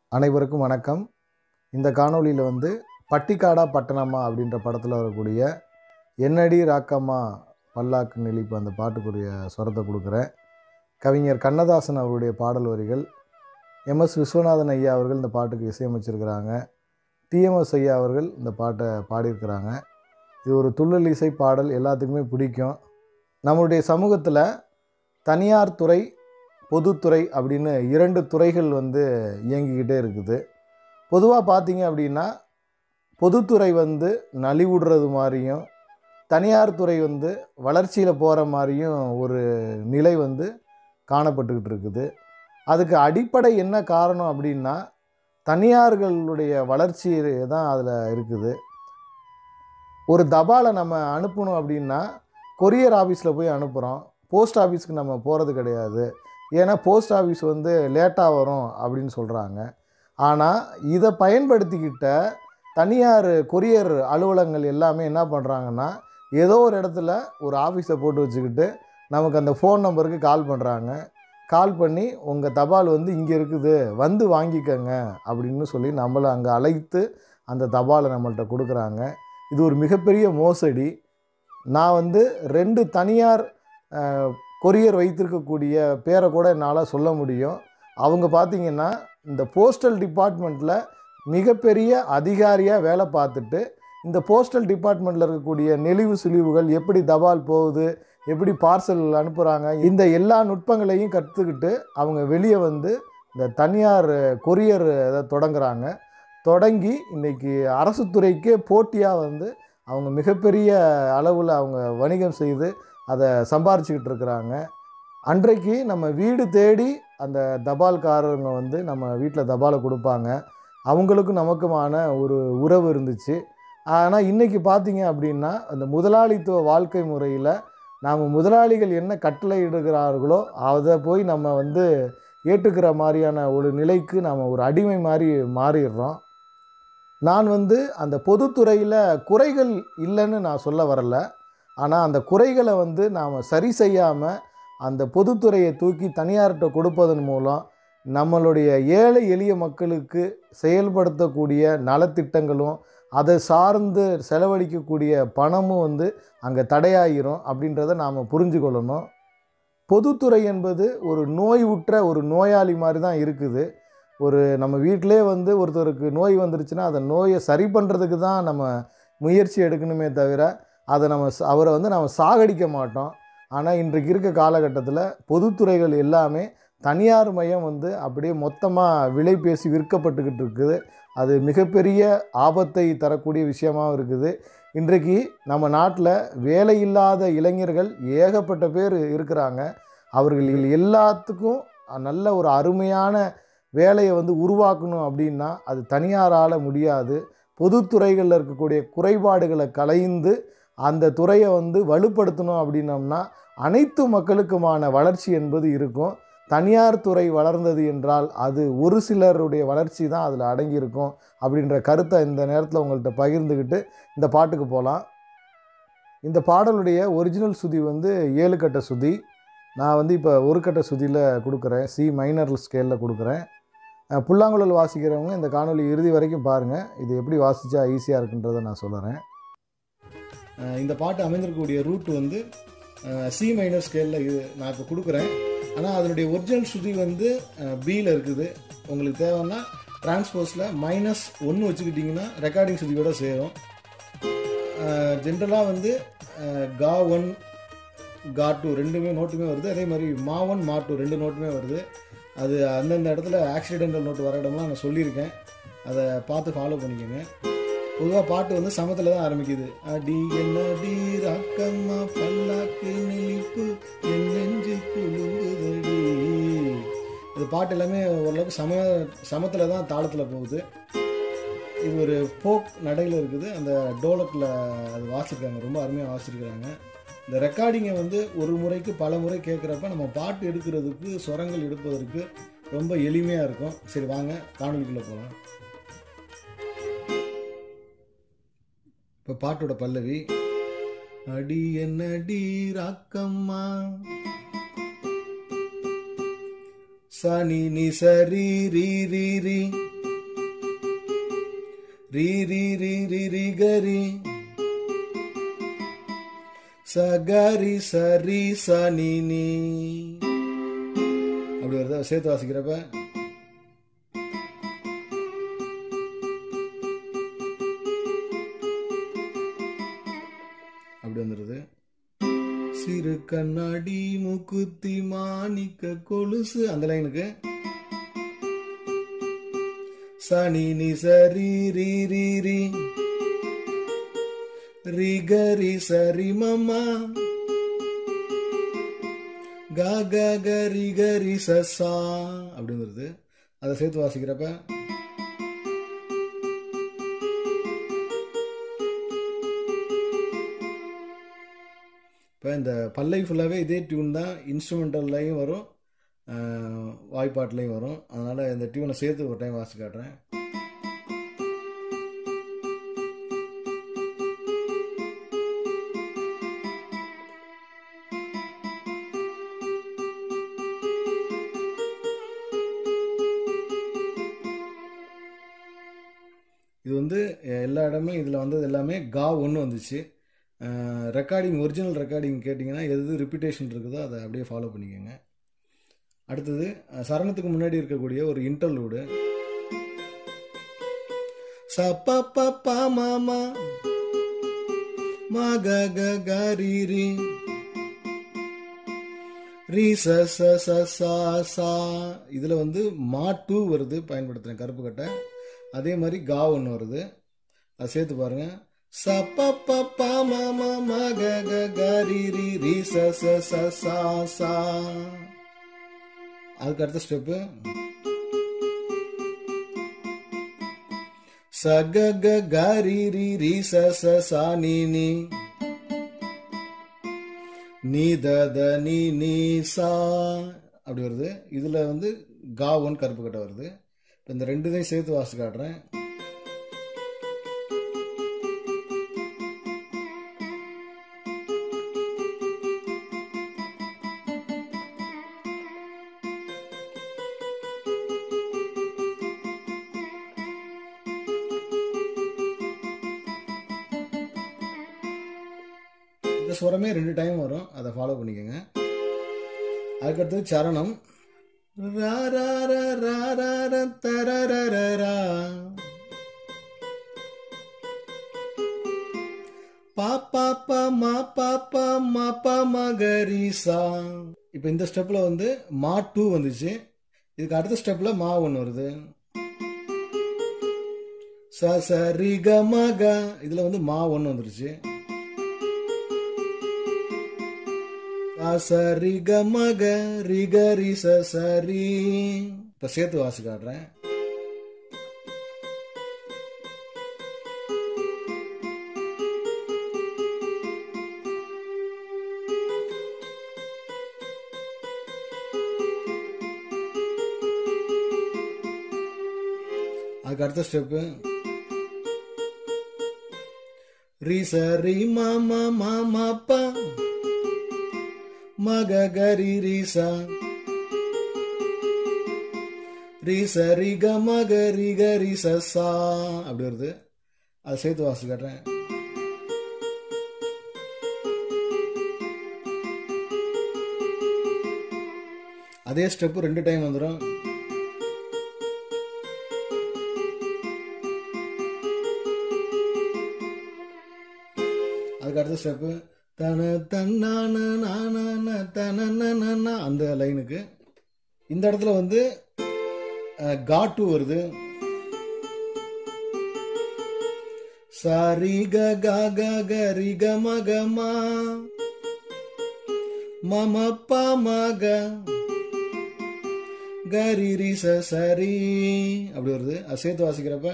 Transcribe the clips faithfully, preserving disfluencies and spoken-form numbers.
அனைவருக்கும் வணக்கம். இந்த காணொளியில் வந்து பட்டிக்காடா பட்டணமா அப்படின்ற படத்தில் வரக்கூடிய என்னடி ராக்கம்மா பல்லாக்கு நெளிப்பு அந்த பாட்டுக்குரிய சொரத்தை கொடுக்குறேன். கவிஞர் கண்ணதாசன் அவருடைய பாடல் வரிகள், எம் எஸ் விஸ்வநாதன் ஐயா அவர்கள் இந்த பாட்டுக்கு இசையமைச்சிருக்கிறாங்க. டிஎம்எஸ் ஐயா அவர்கள் இந்த பாட்டை பாடியிருக்கிறாங்க. இது ஒரு துள்ளல் இசை பாடல், எல்லாத்துக்குமே பிடிக்கும். நம்மளுடைய சமூகத்தில் தனியார் துறை, பொதுத்துறை அப்படின்னு இரண்டு துறைகள் வந்து இயங்கிக்கிட்டே இருக்குது. பொதுவாக பார்த்தீங்க அப்படின்னா பொதுத்துறை வந்து நலிவுடுறது மாதிரியும், தனியார் துறை வந்து வளர்ச்சியில் போகிற மாதிரியும் ஒரு நிலை வந்து காணப்பட்டுக்கிட்டு இருக்குது. அதுக்கு அடிப்படை என்ன காரணம் அப்படின்னா தனியார்களுடைய வளர்ச்சி தான் அதில் இருக்குது. ஒரு தபாலை நம்ம அனுப்பணும் அப்படின்னா கொரியர் ஆஃபீஸில் போய் அனுப்புகிறோம், போஸ்ட் ஆஃபீஸுக்கு நம்ம போகிறது கிடையாது. ஏன்னா போஸ்ட் ஆஃபீஸ் வந்து லேட்டாக வரும் அப்படின்னு சொல்கிறாங்க. ஆனால் இதை பயன்படுத்திக்கிட்ட தனியார் கொரியர் அலுவலகங்கள் எல்லாமே என்ன பண்ணுறாங்கன்னா, ஏதோ ஒரு இடத்துல ஒரு ஆஃபீஸை போட்டு வச்சுக்கிட்டு நமக்கு அந்த ஃபோன் நம்பருக்கு கால் பண்ணுறாங்க. கால் பண்ணி உங்கள் தபால் வந்து இங்கே இருக்குது, வந்து வாங்கிக்கங்க அப்படின்னு சொல்லி நம்மளை அங்கே அழைத்து அந்த தபாலை நம்மள்கிட்ட கொடுக்குறாங்க. இது ஒரு மிகப்பெரிய மோசடி. நான் வந்து ரெண்டு தனியார் கொரியர் வைத்திருக்கக்கூடிய பேரை கூட என்னால் சொல்ல முடியும். அவங்க பார்த்திங்கன்னா இந்த போஸ்டல் டிபார்ட்மெண்ட்டில் மிகப்பெரிய அதிகாரியாக வேலை பார்த்துட்டு, இந்த போஸ்டல் டிபார்ட்மெண்ட்டில் இருக்கக்கூடிய நெளிவு சுழிவுகள், எப்படி தபால் போகுது, எப்படி பார்சல் அனுப்புகிறாங்க, இந்த எல்லா நுட்பங்களையும் கற்றுக்கிட்டு அவங்க வெளியே வந்து இந்த தனியார் கொரியர் இதை தொடங்குறாங்க. தொடங்கி இன்றைக்கி அரசு துறைக்கே போட்டியாக வந்து அவங்க மிகப்பெரிய அளவில் அவங்க வணிகம் செய்து அதை சம்பாரிச்சிக்கிட்டு இருக்கிறாங்க. அன்றைக்கு நம்ம வீடு தேடி அந்த தபால்காரங்க வந்து நம்ம வீட்டில் தபாலை கொடுப்பாங்க. அவங்களுக்கும் நமக்குமான ஒரு உறவு இருந்துச்சு. ஆனால் இன்றைக்கி பார்த்திங்க அப்படின்னா அந்த முதலாளித்துவ வாழ்க்கை முறையில் நாம் முதலாளிகள் என்ன கட்டளை இடுகிறார்களோ அதை போய் நம்ம வந்து ஏற்றுக்கிற மாதிரியான ஒரு நிலைக்கு நாம் ஒரு அடிமை மாதிரி மாறிடுறோம். நான் வந்து அந்த பொதுத்துறையில் குறைகள் இல்லைன்னு நான் சொல்ல வரலை. ஆனால் அந்த குறைகளை வந்து நாம் சரி செய்யாமல் அந்த பொதுத்துறையை தூக்கி தனியார்கிட்ட கொடுப்பதன் மூலம் நம்மளுடைய ஏழை எளிய மக்களுக்கு செயல்படுத்தக்கூடிய நலத்திட்டங்களும் அதை சார்ந்து செலவழிக்கக்கூடிய பணமும் வந்து அங்கே தடையாயிரும் அப்படின்றத நாம் புரிஞ்சு கொள்ளணும். பொதுத்துறை என்பது ஒரு நோய் உற்ற ஒரு நோயாளி மாதிரி தான் இருக்குது. ஒரு நம்ம வீட்டிலே வந்து ஒருத்தருக்கு நோய் வந்துருச்சுன்னா அதை நோயை சரி பண்ணுறதுக்கு தான் நம்ம முயற்சி எடுக்கணுமே தவிர அதை நம்ம அவரை வந்து நம்ம சாகடிக்க மாட்டோம். ஆனால் இன்றைக்கு இருக்க காலகட்டத்தில் பொதுத்துறைகள் எல்லாமே தனியார் மயம் வந்து அப்படியே மொத்தமாக விலை பேசி விற்கப்பட்டுக்கிட்டு இருக்குது. அது மிகப்பெரிய ஆபத்தை தரக்கூடிய விஷயமாகவும் இருக்குது. இன்றைக்கு நம்ம நாட்டில் வேலையில்லாத இளைஞர்கள் ஏகப்பட்ட பேர் இருக்கிறாங்க. அவர்கள் எல்லாத்துக்கும் நல்ல ஒரு அருமையான வேலையை வந்து உருவாக்கணும் அப்படின்னா அது தனியாரால் முடியாது. பொதுத்துறைகளில் இருக்கக்கூடிய குறைபாடுகளை களைந்து அந்த துறையை வந்து வலுப்படுத்தணும் அப்படின்னோம்னா அனைத்து மக்களுக்குமான வளர்ச்சி என்பது இருக்கும். தனியார் துறை வளர்ந்தது என்றால் அது ஒரு சிலருடைய வளர்ச்சி தான் அதில் அடங்கியிருக்கும் அப்படின்ற கருத்தை இந்த நேரத்தில் உங்கள்கிட்ட பகிர்ந்துக்கிட்டு இந்த பாட்டுக்கு போகலாம். இந்த பாடலுடைய ஒரிஜினல் சுதி வந்து ஏழு கட்ட சுதி. நான் வந்து இப்போ ஒரு கட்ட சுதியில் கொடுக்குறேன், சி மைனர் ஸ்கேலில் கொடுக்குறேன். புல்லாங்குழல் வாசிக்கிறவங்க இந்த காணொலி இறுதி வரைக்கும் பாருங்கள். இது எப்படி வாசித்தா ஈஸியாக இருக்குன்றதை நான் சொல்லுறேன். இந்த பாட்டு அமைந்திருக்கக்கூடிய ரூட் வந்து சி மைனர் ஸ்கேலில் இது நான் இப்போ கொடுக்குறேன். ஆனால் அதனுடைய ஒரிஜினல் சுதி வந்து பியில் இருக்குது. உங்களுக்கு தேவைன்னா டிரான்ஸ்போஸில் மைனஸ் ஒன்று வச்சுக்கிட்டிங்கன்னா ரெக்கார்டிங் சுதியோடு சேரும். ஜென்ரலாக வந்து கா ஒன் கா டூ ரெண்டுமே நோட்டுமே வருது. அதே மாதிரி மா ஒன் மா டூ ரெண்டு நோட்டுமே வருது. அது அந்தந்த இடத்துல ஆக்சிடென்டல் நோட்டு வர இடம்லாம் நான் சொல்லியிருக்கேன். அதை பார்த்து ஃபாலோ பண்ணிக்கோங்க. பொதுவாக பாட்டு வந்து சமத்தில் தான் ஆரம்பிக்குது. அடி என்னடி ராக்கம்மா பல்லாக்கு நெளிப்பு என் நெஞ்சு குலுங்குதடி. இது பாட்டு எல்லாமே ஓரளவுக்கு சம சமத்தில் தான் தாளத்தில் போகுது. இது ஒரு ஃபோக் நடையில் இருக்குது. அந்த டோலக்கில் அது வாசிக்கிறாங்க, ரொம்ப அருமையாக வாசிச்சிருக்கிறாங்க. இந்த ரெக்கார்டிங்கை வந்து ஒரு முறைக்கு பல முறை கேட்குறப்ப நம்ம பாட்டு எடுக்கிறதுக்கு, ஸ்வரங்கள் எடுப்பதற்கு ரொம்ப எளிமையாக இருக்கும். சரி வாங்க காணொலிக்குள்ளே போகலாம். இப்போ பாட்டோட பல்லவி, அடி என்னடி ராக்கம்மா சனி நி சரி ரீ ரீ ரீ ரீ ரீ ரீ ரீ ரீ கரி சகரி சரி சனி நீ அப்படி வருதா சேர்த்து வாசிக்கிறப்ப அப்படி வந்துடுது. சிறு கண்ணாடி முக்குத்தி மாணிக்க கொலுசு அந்த லைனுக்கு சனி நி சரி ரீ ரீ ரீ ரி கரி சரி மம்மா க க கரி கரி சசா அப்படி வருது. அதை சேர்த்து வாசிக்கிறப்ப இப்போ இந்த பல்லை ஃபுல்லாகவே இதே டியூன் தான், இன்ஸ்ட்ருமெண்டல்லையும் வரும் வாய்ப்பாட்டிலையும் வரும். அதனால் இந்த டியூனை சேர்த்து ஒரு டைம் வாசிச்சு காட்டுறேன். இது வந்து எல்லா இடமே இதில் வந்தது எல்லாமே கா ஒன்று வந்துச்சு. ரெக்கார்டிங் ஒரிஜினல் ரெக்கார்டிங் கேட்டிங்கன்னா எது ரிப்பீட்டேஷன் இருக்குதோ அதை அப்படியே ஃபாலோ பண்ணிக்கோங்க. அடுத்தது சரணத்துக்கு முன்னாடி இருக்கக்கூடிய ஒரு இன்டர்லூடு ச ப ப ப ம ம ம க க க ரி ரி ரி ச ச ச சா சா. இதில் வந்து மா டூ வருது, பயன்படுத்துகிறேன் கருப்பு கட்டை. அதே மாதிரி கா ஒன்று வருது, அதை சேர்த்து பாருங்க. ச ப ப ப ம ம ம க க க ரி ரி ரி ச ச ச சா சா. அதுக்கு அடுத்த ஸ்டெப்பு ச க க க ரி ரி ரி ச ச சா நீ நீ நீ த த நீ நீ சா அப்படி வருது. இதில் வந்து கா ஒன் கருப்பு கட்டை வருது. இப்போ இந்த ரெண்டுதையும் சேர்த்து வாசிச்சு காட்டுறேன். இந்த ஸ்வரமே ரெண்டு டைம் வரும், அதை ஃபாலோ பண்ணிக்கோங்க. அதுக்கடுத்து சரணம் ரா ரா ரா ரா ரா ரா தரரரரா பா பா பா மா பா பா மா பா மகரி சா. இப்போ இந்த ஸ்டெப்ல வந்து மா டூ வந்துச்சு. இதுக்கு அடுத்த ஸ்டெப்ல மா ஒன்று வருது. ச ச ரி க ம க. இதுல வந்து மா ஒன்று வந்துருச்சு. ச ரி க ம க ரி க ரி ச ச ரி. இப்போ சேர்த்து வாசி காட்டுறேன். அதுக்கு அடுத்த ஸ்டெப்பு ரி ச ரி ம ம ம ம ப மக கரி ரி ச ரி ச ரி க மக ரி க ரி ச சா அப்படி வருது. அதை சேர்த்து வாசி காட்டுறேன். அதே ஸ்டெப்பு ரெண்டு டைம் வந்துடும். அதுக்கு அடுத்த ஸ்டெப்பு தன தன்னான நான தன அந்த லைனுக்கு இந்த இடத்துல வந்து கா டூ வருது. சாரி க க க க ரி க ம க மா மம ப ம க க ரி ரி ச சரி அப்படி வருது. அது சேர்த்து வாசிக்கிறப்ப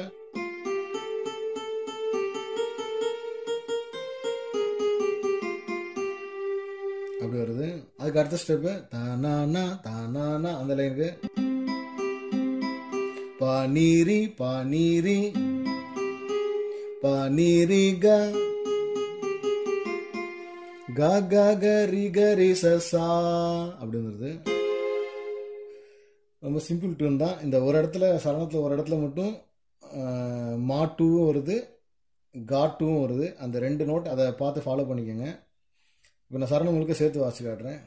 அப்படி வருது. அதுக்கு அடுத்த ஸ்டெப்பு தானா தானா அந்த லைனுக்கு பானீரி பானீரி பானீரி க க க க ரி க ரி ச சா அப்படி வருது. ரொம்ப சிம்பிள் டியூன் தான். இந்த ஒரு இடத்துல சரணத்துல ஒரு இடத்துல மட்டும் மாட்டுவும் வருது, காட்டும் வருது. அந்த ரெண்டு நோட் அதை பார்த்து ஃபாலோ பண்ணிக்கோங்க. இப்போ நான் சரணம் முழுக்க சேர்த்து வாசி காட்டுறேன்.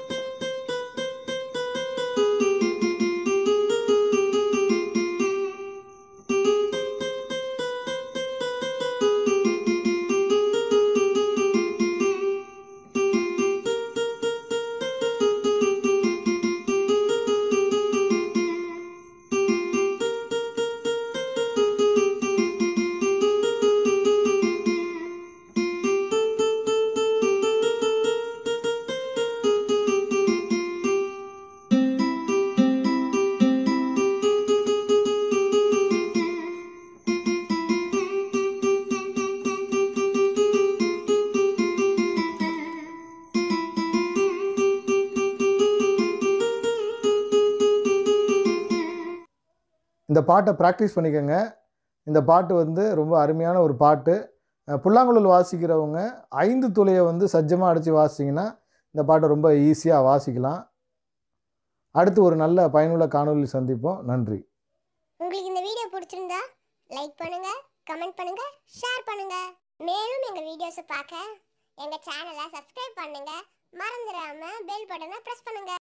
இந்த பாட்டை ப்ராக்டிஸ் பண்ணிக்கோங்க. இந்த பாட்டு வந்து ரொம்ப அருமையான ஒரு பாட்டு. புல்லாங்குழல் வாசிக்கிறவங்க ஐந்து துளையை வந்து சஜ்ஜமாக அடித்து வாசிங்கன்னா இந்த பாட்டை ரொம்ப ஈஸியாக வாசிக்கலாம். அடுத்து ஒரு நல்ல பயனுள்ள காணொளி சந்திப்போம். நன்றி. உங்களுக்கு இந்த வீடியோ பிடிச்சிருந்தா லைக் பண்ணுங்க, கமெண்ட் பண்ணுங்க, ஷேர் பண்ணுங்க. மேலும் எங்க வீடியோஸை பார்க்க எங்க சேனலை சப்ஸ்கிரைப் பண்ணுங்க. மறந்துடாம பெல் பட்டனை பிரஸ் பண்ணுங்க.